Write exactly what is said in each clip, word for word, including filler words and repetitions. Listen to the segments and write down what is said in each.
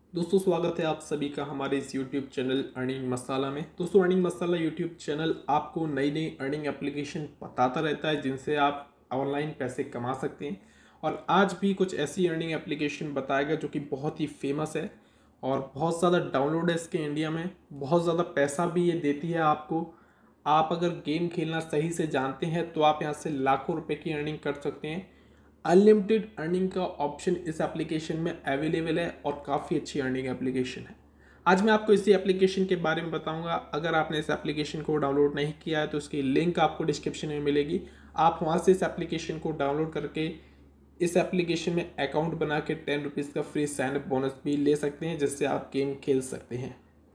दोस्तों स्वागत है आप सभी का हमारे इस यूट्यूब चैनल अर्निंग मसाला में। दोस्तों अर्निंग मसाला यूट्यूब चैनल आपको नई नई अर्निंग एप्लीकेशन बताता रहता है जिनसे आप ऑनलाइन पैसे कमा सकते हैं। और आज भी कुछ ऐसी अर्निंग एप्लीकेशन बताएगा जो कि बहुत ही फेमस है और बहुत ज़्यादा डाउनलोड है इसके इंडिया में, बहुत ज़्यादा पैसा भी ये देती है आपको। आप अगर गेम खेलना सही से जानते हैं तो आप यहाँ से लाखों रुपए की अर्निंग कर सकते हैं। अनलिमिटेड अर्निंग का ऑप्शन इस एप्लीकेशन में अवेलेबल है और काफ़ी अच्छी अर्निंग एप्लीकेशन है। आज मैं आपको इसी एप्लीकेशन के बारे में बताऊंगा। अगर आपने इस एप्लीकेशन को डाउनलोड नहीं किया है तो उसकी लिंक आपको डिस्क्रिप्शन में मिलेगी। आप वहां से इस एप्लीकेशन को डाउनलोड करके इस एप्लीकेशन में अकाउंट बना के टेन रुपीज़ का फ्री साइन अप बोनस भी ले सकते हैं जिससे आप गेम खेल सकते हैं।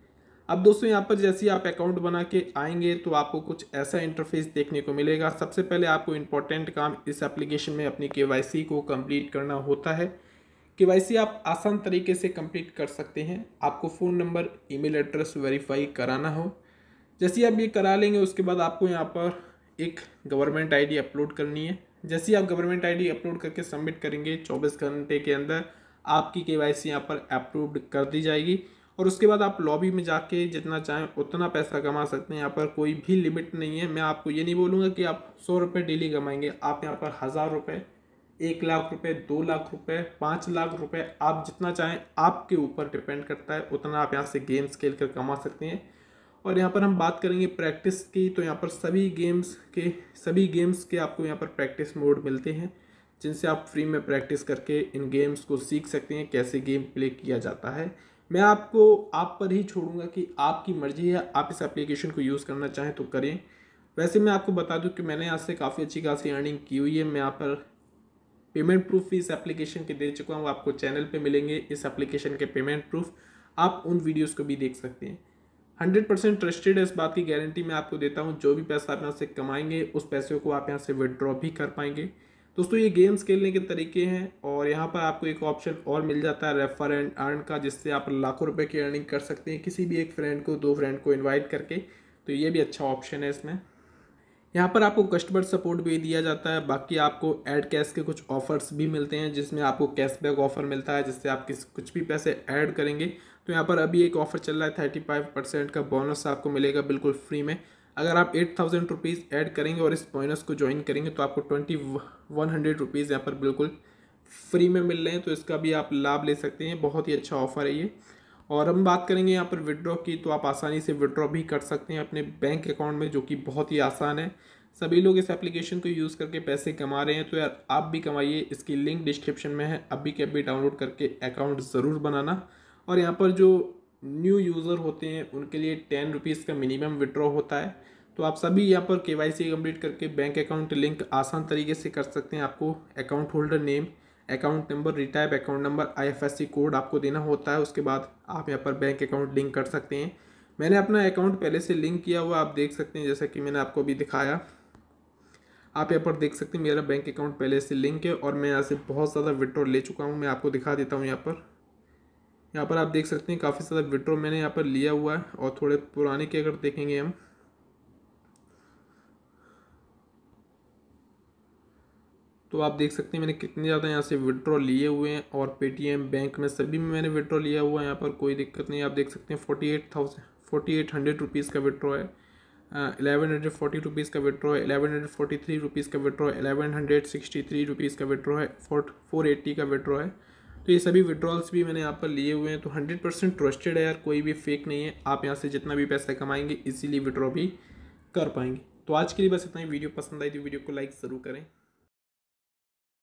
अब दोस्तों यहाँ पर जैसे ही आप अकाउंट बना के आएंगे तो आपको कुछ ऐसा इंटरफेस देखने को मिलेगा। सबसे पहले आपको इम्पोर्टेंट काम इस एप्लीकेशन में अपनी केवाईसी को कंप्लीट करना होता है। केवाईसी आप आसान तरीके से कंप्लीट कर सकते हैं। आपको phone number, email address verify कराना हो। जैसे ही आप ये करा लेंगे उसके बाद आपको यहाँ पर एक गवर्नमेंट आईडी अपलोड करनी है। जैसे ही आप गवर्नमेंट आईडी अपलोड करके सबमिट करेंगे चौबीस घंटे के अंदर आपकी केवाईसी यहाँ पर अप्रूव्ड कर दी जाएगी। और उसके बाद आप लॉबी में जाके जितना चाहें उतना पैसा कमा सकते हैं। यहाँ पर कोई भी लिमिट नहीं है। मैं आपको ये नहीं बोलूँगा कि आप सौ रुपये डेली कमाएंगे। आप यहाँ पर हज़ार रुपये, एक लाख रुपए, दो लाख रुपए, पाँच लाख रुपए, आप जितना चाहें, आपके ऊपर डिपेंड करता है उतना आप यहाँ से गेम्स खेल कर कमा सकते हैं। और यहाँ पर हम बात करेंगे प्रैक्टिस की, तो यहाँ पर सभी गेम्स के सभी गेम्स के आपको यहाँ पर प्रैक्टिस मोड मिलते हैं जिनसे आप फ्री में प्रैक्टिस करके इन गेम्स को सीख सकते हैं कैसे गेम प्ले किया जाता है। मैं आपको आप पर ही छोड़ूंगा कि आपकी मर्जी है, आप इस एप्लीकेशन को यूज़ करना चाहें तो करें। वैसे मैं आपको बता दूं कि मैंने यहाँ से काफ़ी अच्छी खासी अर्निंग की हुई है। मैं यहाँ पर पेमेंट प्रूफ भी इस एप्लीकेशन के दे चुका हूँ। आपको चैनल पे मिलेंगे इस एप्लीकेशन के पेमेंट प्रूफ, आप उन वीडियोस को भी देख सकते हैं। हंड्रेड परसेंट ट्रस्टेड है, इस बात की गारंटी मैं आपको देता हूँ। जो भी पैसा आप यहाँ से कमाएंगे उस पैसे को आप यहाँ से विड्रॉ भी कर पाएंगे। दोस्तों ये गेम्स खेलने के तरीके हैं और यहाँ पर आपको एक ऑप्शन और मिल जाता है रेफर एंड अर्न का, जिससे आप लाखों रुपए की अर्निंग कर सकते हैं किसी भी एक फ्रेंड को, दो फ्रेंड को इनवाइट करके। तो ये भी अच्छा ऑप्शन है इसमें। यहाँ पर आपको कस्टमर सपोर्ट भी दिया जाता है। बाकी आपको ऐड कैश के कुछ ऑफर्स भी मिलते हैं जिसमें आपको कैशबैक ऑफर मिलता है जिससे आप किस कुछ भी पैसे ऐड करेंगे तो यहाँ पर अभी एक ऑफर चल रहा है, थर्टी फाइव परसेंट का बोनस आपको मिलेगा बिल्कुल फ्री में। अगर आप एट थाउजेंड रुपीज़ ऐड करेंगे और इस बोनस को ज्वाइन करेंगे तो आपको ट्वेंटी वन हंड्रेड रुपीज़ यहाँ पर बिल्कुल फ्री में मिल रहे हैं। तो इसका भी आप लाभ ले सकते हैं, बहुत ही अच्छा ऑफर है ये। और हम बात करेंगे यहाँ पर विड्रॉ की, तो आप आसानी से विड्रॉ भी कर सकते हैं अपने बैंक अकाउंट में, जो कि बहुत ही आसान है। सभी लोग इस एप्लीकेशन को यूज़ करके पैसे कमा रहे हैं, तो यार आप भी कमाइए। इसकी लिंक डिस्क्रिप्शन में है, अभी के अभी डाउनलोड करके अकाउंट ज़रूर बनाना। और यहाँ पर जो न्यू यूज़र होते हैं उनके लिए टेन रुपीज़ का मिनिमम विड्रॉ होता है। तो आप सभी यहाँ पर केवाईसी कंप्लीट करके बैंक अकाउंट लिंक आसान तरीके से कर सकते हैं। आपको account holder name, account number, retype account number, IFSC code आपको देना होता है। उसके बाद आप यहाँ पर बैंक अकाउंट लिंक कर सकते हैं। मैंने अपना अकाउंट पहले से लिंक किया हुआ, आप देख सकते हैं, जैसा कि मैंने आपको अभी दिखाया। आप यहाँ पर देख सकते हैं मेरा बैंक अकाउंट पहले से लिंक है और मैं यहाँ से बहुत ज़्यादा विड्रॉ ले चुका हूँ। मैं आपको दिखा देता हूँ। यहाँ पर यहाँ पर आप देख सकते हैं काफ़ी ज़्यादा विड्रॉ मैंने यहाँ पर लिया हुआ है। और थोड़े पुराने के अगर देखेंगे हम, तो आप देख सकते हैं मैंने कितने ज़्यादा यहाँ से विड्रॉ लिए हुए हैं। और पेटीएम, बैंक में, सभी में मैंने विड्रॉ लिया हुआ है। यहाँ पर कोई दिक्कत नहीं। आप देख सकते हैं forty eight thousand forty eight hundred rupees का विड्रॉ है, एलेवन हंड्रेड फोर्टी रुपीज़ का विड्रॉ है, eleven hundred forty three rupees का विड्रॉ है, eleven hundred sixty three rupees का विड्रॉ है, फोर फोर एट्टी का विड्रॉ है। तो ये सभी विड्रॉल्स भी मैंने यहाँ पर लिए हुए हैं। तो हंड्रेड परसेंट ट्रस्टेड है यार, कोई भी फेक नहीं है। आप यहाँ से जितना भी पैसा कमाएंगे इजीली विड्रॉ भी कर पाएंगे। तो आज के लिए बस इतना ही। वीडियो पसंद आई तो वीडियो को लाइक ज़रूर करें।